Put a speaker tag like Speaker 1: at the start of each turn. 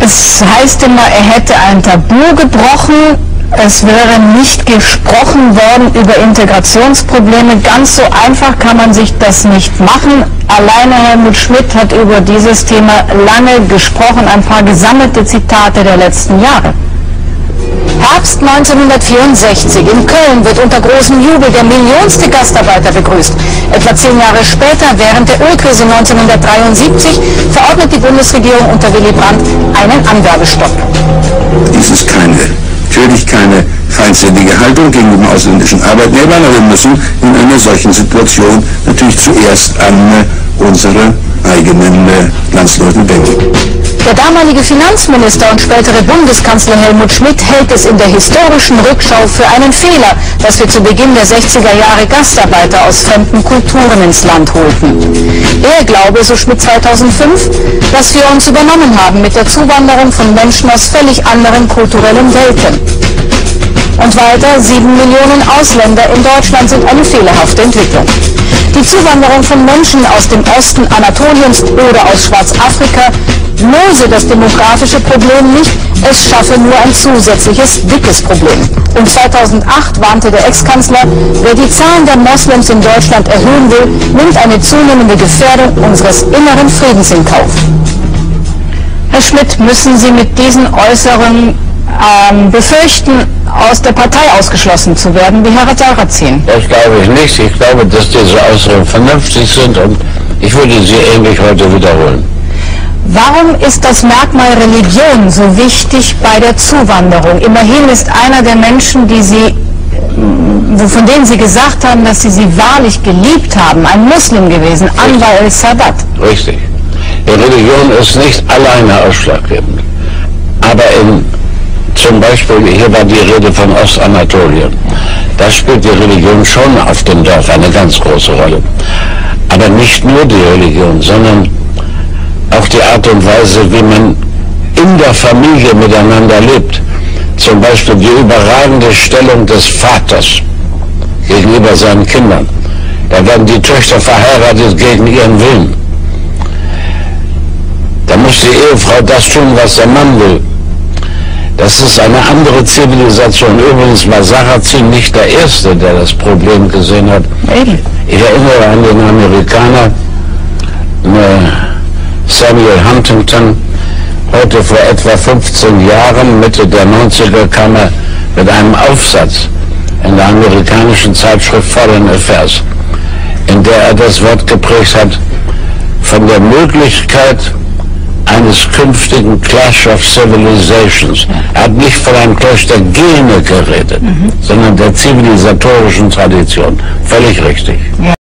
Speaker 1: Es heißt immer, er hätte ein Tabu gebrochen. Es wäre nicht gesprochen worden über Integrationsprobleme. Ganz so einfach kann man sich das nicht machen. Alleine Helmut Schmidt hat über dieses Thema lange gesprochen. Ein paar gesammelte Zitate der letzten Jahre. Herbst 1964. In Köln wird unter großem Jubel der millionste Gastarbeiter begrüßt. Etwa 10 Jahre später, während der Ölkrise 1973, verordnet die Bundesregierung unter Willy Brandt einen Anwerbestopp.
Speaker 2: Dies ist natürlich keine feindselige Haltung gegenüber ausländischen Arbeitnehmern, aber wir müssen in einer solchen Situation natürlich zuerst an unsere eigenen Landsleute denken.
Speaker 1: Der damalige Finanzminister und spätere Bundeskanzler Helmut Schmidt hält es in der historischen Rückschau für einen Fehler, dass wir zu Beginn der 60er Jahre Gastarbeiter aus fremden Kulturen ins Land holten. Er glaube, so Schmidt 2005, dass wir uns übernommen haben mit der Zuwanderung von Menschen aus völlig anderen kulturellen Welten. Und weiter, 7 Millionen Ausländer in Deutschland sind eine fehlerhafte Entwicklung. Die Zuwanderung von Menschen aus dem Osten Anatoliens oder aus Schwarzafrika löse das demografische Problem nicht, es schaffe nur ein zusätzliches, dickes Problem. Und 2008 warnte der Ex-Kanzler, wer die Zahlen der Moslems in Deutschland erhöhen will, nimmt eine zunehmende Gefährdung unseres inneren Friedens in Kauf. Herr Schmidt, müssen Sie mit diesen Äußerungen befürchten, aus der Partei ausgeschlossen zu werden, wie Herr Sarrazin?
Speaker 3: Das glaube ich nicht. Ich glaube, dass diese Äußerungen vernünftig sind und ich würde sie ähnlich heute wiederholen.
Speaker 1: Warum ist das Merkmal Religion so wichtig bei der Zuwanderung? Immerhin ist einer der Menschen, von denen Sie gesagt haben, dass Sie wahrlich geliebt haben, ein Muslim gewesen, Anwar el-Sadat.
Speaker 3: Richtig. Die Religion ist nicht alleine ausschlaggebend. Aber zum Beispiel, hier war die Rede von Ostanatolien. Da spielt die Religion schon auf dem Dorf eine ganz große Rolle. Aber nicht nur die Religion, sondern auch die Art und Weise, wie man in der Familie miteinander lebt. Zum Beispiel die überragende Stellung des Vaters gegenüber seinen Kindern. Da werden die Töchter verheiratet gegen ihren Willen. Da muss die Ehefrau das tun, was der Mann will. Das ist eine andere Zivilisation. Übrigens war Sarrazin nicht der Erste, der das Problem gesehen hat. Ich erinnere an den Amerikaner Samuel Huntington. Heute vor etwa 15 Jahren, Mitte der 90er, kam er mit einem Aufsatz in der amerikanischen Zeitschrift Foreign Affairs, in der er das Wort geprägt hat, von der Möglichkeit eines künftigen Clash of Civilizations. Er hat nicht von einem Clash der Gene geredet, sondern der zivilisatorischen Tradition. Völlig richtig. Ja.